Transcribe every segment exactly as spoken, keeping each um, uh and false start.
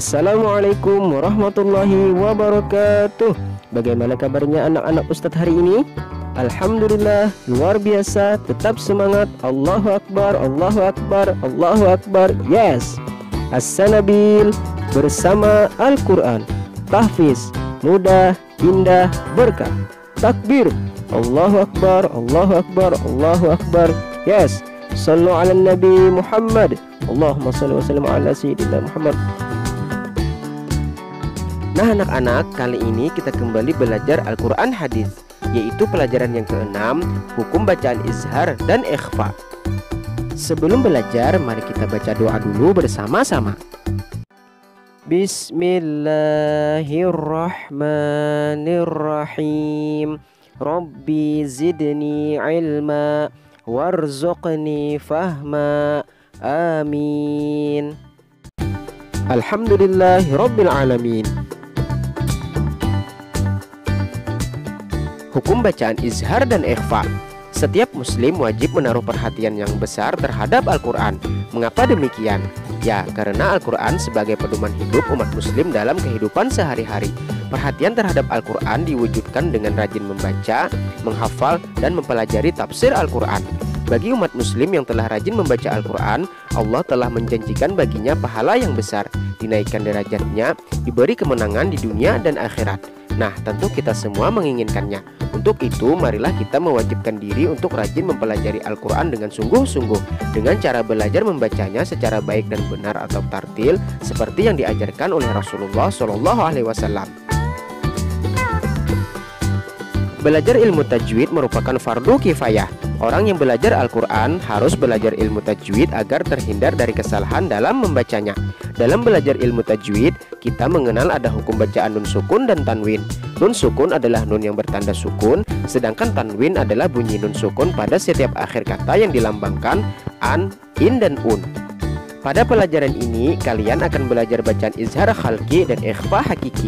Assalamualaikum warahmatullahi wabarakatuh. Bagaimana kabarnya anak-anak Ustadz hari ini? Alhamdulillah, luar biasa. Tetap semangat. Allahu Akbar, Allahu Akbar, Allahu Akbar. Yes, As-Sanabil bersama Al-Quran. Tahfiz, mudah, indah, berkah. Takbir, Allahu Akbar, Allahu Akbar, Allahu Akbar. Yes, sallu ala Nabi Muhammad. Allahumma salli wa sallim ala Sayyidina Muhammad. Nah anak-anak, kali ini kita kembali belajar Al-Quran Hadis, yaitu pelajaran yang keenam, hukum bacaan izhar dan ikhfa. Sebelum belajar, mari kita baca doa dulu bersama-sama. Bismillahirrahmanirrahim. Rabbi zidni ilma warzuqni fahma. Amin. Alhamdulillahi rabbil alamin. Hukum bacaan izhar dan ikhfa. Setiap muslim wajib menaruh perhatian yang besar terhadap Al-Quran. Mengapa demikian? Ya, karena Al-Quran sebagai pedoman hidup umat muslim dalam kehidupan sehari-hari. Perhatian terhadap Al-Quran diwujudkan dengan rajin membaca, menghafal, dan mempelajari tafsir Al-Quran. Bagi umat muslim yang telah rajin membaca Al-Quran, Allah telah menjanjikan baginya pahala yang besar, dinaikkan derajatnya, diberi kemenangan di dunia dan akhirat. Nah, tentu kita semua menginginkannya. Untuk itu, marilah kita mewajibkan diri untuk rajin mempelajari Al-Quran dengan sungguh-sungguh, dengan cara belajar membacanya secara baik dan benar atau tartil, seperti yang diajarkan oleh Rasulullah shallallahu alaihi wasallam. Belajar ilmu tajwid merupakan fardu kifayah. Orang yang belajar Al-Quran harus belajar ilmu tajwid agar terhindar dari kesalahan dalam membacanya. Dalam belajar ilmu tajwid, kita mengenal ada hukum bacaan nun sukun dan tanwin. Nun sukun adalah nun yang bertanda sukun, sedangkan tanwin adalah bunyi nun sukun pada setiap akhir kata yang dilambangkan an, in, dan un. Pada pelajaran ini, kalian akan belajar bacaan izhar khalqi dan ikhfa hakiki.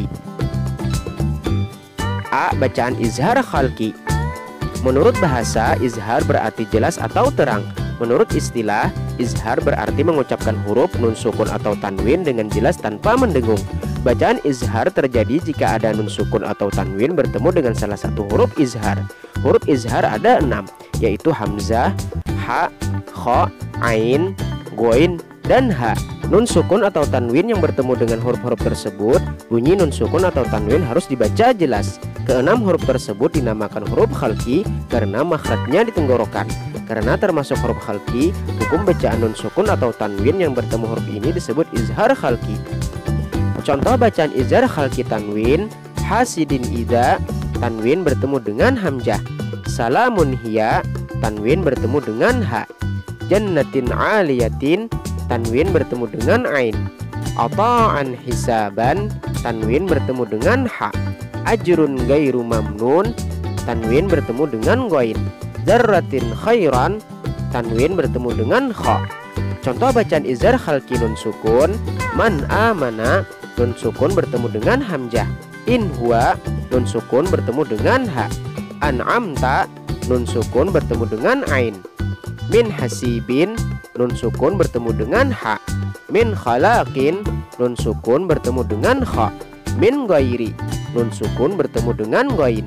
A. Bacaan izhar khalqi. Menurut bahasa, izhar berarti jelas atau terang. Menurut istilah, izhar berarti mengucapkan huruf nun sukun atau tanwin dengan jelas tanpa mendengung. Bacaan izhar terjadi jika ada nun sukun atau tanwin bertemu dengan salah satu huruf izhar. Huruf izhar ada enam, yaitu hamzah, ha, kha, ain, ghoin, dan ha. Nun sukun atau tanwin yang bertemu dengan huruf-huruf tersebut, bunyi nun sukun atau tanwin harus dibaca jelas. Keenam huruf tersebut dinamakan huruf khalqi karena makhrajnya di tenggorokan. Karena termasuk huruf khalqi, hukum bacaan nun sukun atau tanwin yang bertemu huruf ini disebut izhar khalqi. Contoh bacaan izhar khalqi tanwin: hasidin idza, tanwin bertemu dengan hamzah; salamun hiya, tanwin bertemu dengan ha; jannatin aliyatin, tanwin bertemu dengan ain; ata'an hisaban, tanwin bertemu dengan ha; ajrun gairu mamnun, tanwin bertemu dengan ghain; dzarratin khairan, tanwin bertemu dengan kha. Contoh bacaan izhar khalqi nun sukun: man amana, nun sukun bertemu dengan hamzah; in huwa, nun sukun bertemu dengan ha; an'amta, nun sukun bertemu dengan ain; min hasibin, nun sukun bertemu dengan ha; min khalaqin, nun sukun bertemu dengan kha; min ghairi, nun sukun bertemu dengan ghain.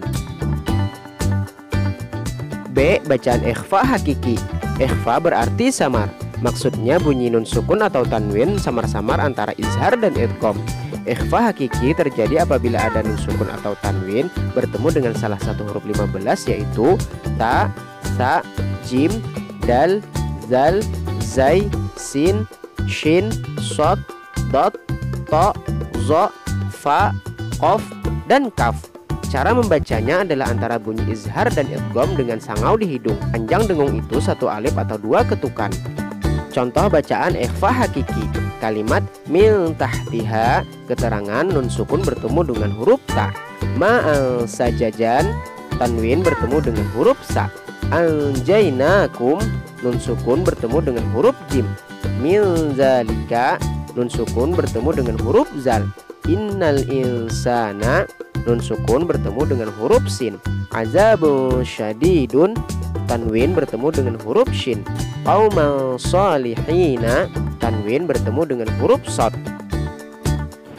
B. Bacaan ikhfa hakiki. Ikhfa berarti samar. Maksudnya bunyi nun sukun atau tanwin samar-samar antara izhar dan idgham. Ikhfa hakiki terjadi apabila ada nun sukun atau tanwin bertemu dengan salah satu huruf lima belas, yaitu ta, sa, jim, dal, zal, zai, sin, shin, shad, dot, ta, za, fa, qaf, dan kaf. Cara membacanya adalah antara bunyi izhar dan idgham dengan sangau di hidung. Panjang dengung itu satu alif atau dua ketukan. Contoh bacaan ikhfa hakiki: kalimat min tahtiha, keterangan nun sukun bertemu dengan huruf ta; ma'al sajajan, tanwin bertemu dengan huruf sa; anjainakum, nun sukun bertemu dengan huruf jim; min zalika, nun sukun bertemu dengan huruf zal; innal insana, nun sukun bertemu dengan huruf sin; azabun syadidun, tanwin bertemu dengan huruf shin; qauman salihina, tanwin bertemu dengan huruf shad.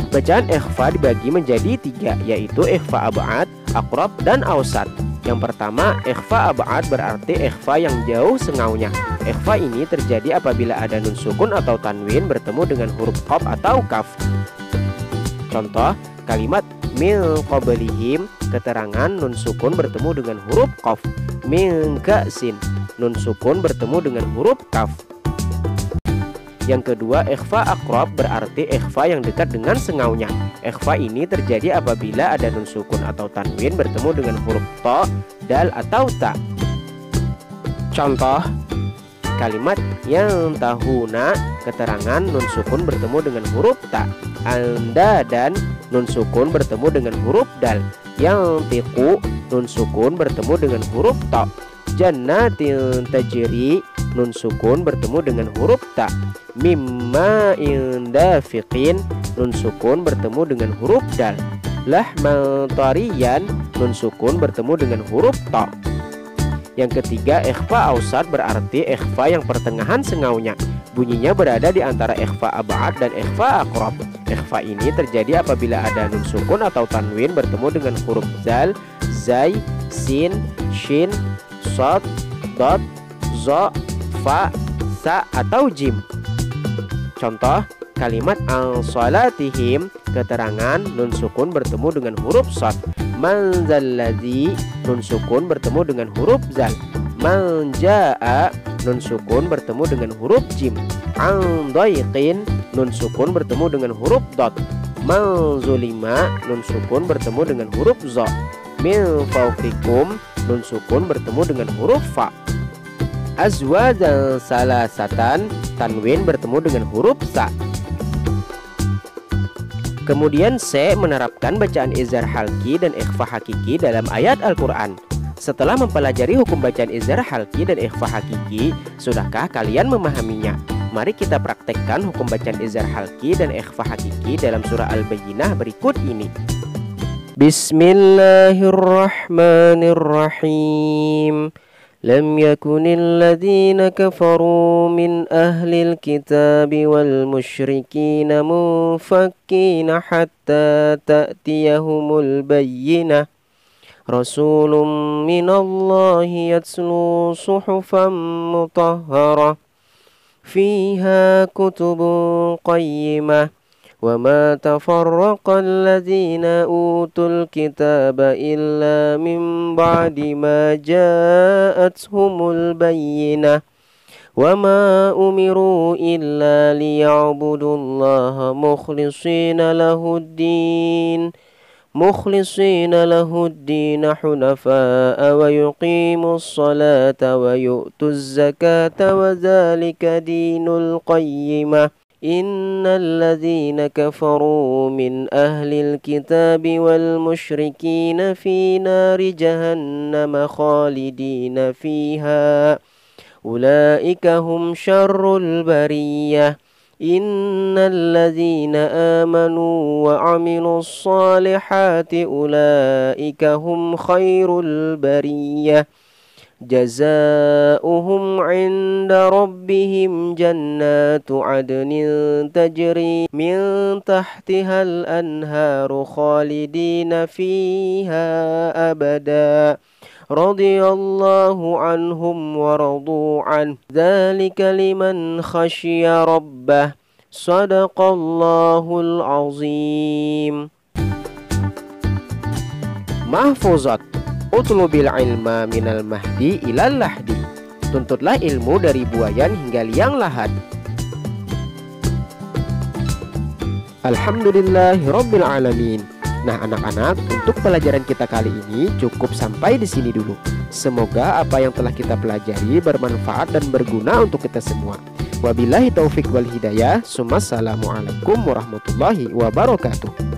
Bacaan ikhfa dibagi menjadi tiga, yaitu ikhfa ab'ad, aqrab, dan awsat. Yang pertama, ikhfa ab'ad berarti ikhfa yang jauh sengaunya. Ikhfa ini terjadi apabila ada nun sukun atau tanwin bertemu dengan huruf qaf atau kaf. Contoh, kalimat min qablihim, keterangan nun sukun bertemu dengan huruf qaf. Min ka'sin, nun sukun bertemu dengan huruf kaf. Yang kedua, ikhfa aqrab berarti ikhfa yang dekat dengan sengaunya. Ikhfa ini terjadi apabila ada nun sukun atau tanwin bertemu dengan huruf ta, dal, atau ta. Contoh, kalimat yang tahuna, keterangan nun sukun bertemu dengan huruf ta. Anda dan nun sukun bertemu dengan huruf dal. Yang tiku, nun sukun bertemu dengan huruf ta. Jannatin tajri, nun sukun bertemu dengan huruf ta. Mimma indafiqin, nun sukun bertemu dengan huruf dal. Lahman tariyan, nun sukun bertemu dengan huruf ta. Yang ketiga, ikhfa awsat berarti ikhfa yang pertengahan sengaunya. Bunyinya berada di antara ikhfa ab'ad dan ikhfa aqrab. Ikhfa ini terjadi apabila ada nun sukun atau tanwin bertemu dengan huruf zal, zai, sin, shin, shad, dot, zo, fa, sa, atau jim. Contoh, kalimat an-salatihim, keterangan nun sukun bertemu dengan huruf shad. Man zalladzi, nun sukun bertemu dengan huruf zal. Man jaa, nun sukun bertemu dengan huruf jim. An daiqin, nun sukun bertemu dengan huruf dot. Man zulima, nun sukun bertemu dengan huruf za. Min fawqikum, nun sukun bertemu dengan huruf fa. Azwajan salasatan, tanwin bertemu dengan huruf sa. Kemudian C menerapkan bacaan izhar halki dan ikhfa hakiki dalam ayat Al-Quran. Setelah mempelajari hukum bacaan izhar halki dan ikhfa hakiki, sudahkah kalian memahaminya? Mari kita praktekkan hukum bacaan izhar halki dan ikhfa hakiki dalam surah Al-Bayyinah berikut ini. Bismillahirrahmanirrahim. Lam yakunil ladzina kafaru min ahlil kitabi wal musyrikina munfakkina hatta ta'tiyahumul bayyinah. Rasulun minallahi yatslu suhufan mutahharah fiha kutubun qayyimah. وَمَا تَفَرَّقَ الَّذِينَ أُوتُوا الْكِتَابَ إِلَّا مِنْ بَعْدِ مَا جَاءَتْهُمُ الْبَيِّنَةُ وَمَا أُمِرُوا إِلَّا لِيَعْبُدُوا اللَّهَ مُخْلِصِينَ لَهُ الدِّينَ مُخْلِصِينَ لَهُ الدِّينَ حُنَفَاءَ وَيُقِيمُوا الصَّلَاةَ وَيُؤْتُوا الزَّكَاةَ وَذَلِكَ دِينُ الْقَيِّمَةِ. إن الذين كفروا من أهل الكتاب والمشركين في نار جهنم خالدين فيها أولئك هم شر البرية. إن الذين آمنوا وعملوا الصالحات أولئك هم خير البرية. جزاؤهم عند ربهم جنات عدن تجري من تحتها الأنهار خالدين فيها أبدا رضي الله عنهم ورضوا عنه ذلك لمن خشي ربه صدق الله العظيم. Mahfuzat. Utlubil ilma minal mahdi ilal lahdi. Tuntutlah ilmu dari buayan hingga liang lahat. Alhamdulillahi rabbil alamin. Nah anak-anak, untuk pelajaran kita kali ini cukup sampai di sini dulu. Semoga apa yang telah kita pelajari bermanfaat dan berguna untuk kita semua. Wabillahi taufik wal hidayah. Assalamualaikum warahmatullahi wabarakatuh.